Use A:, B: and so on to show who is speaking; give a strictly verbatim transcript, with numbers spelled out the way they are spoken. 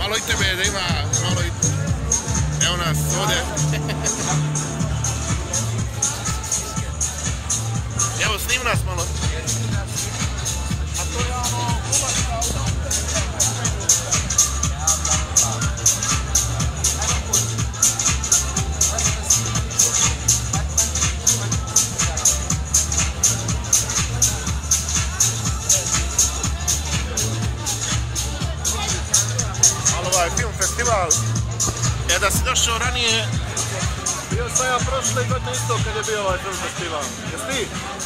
A: malo i tebe da ima, malo i... Evo nas ovdje. Evo, snim nas malo. A to je ono, ulaska u ovaj film festival. E da si došao ranije...
B: Bio sam ja prošle godine isto kad je bio ovaj film festival. Jesi ti?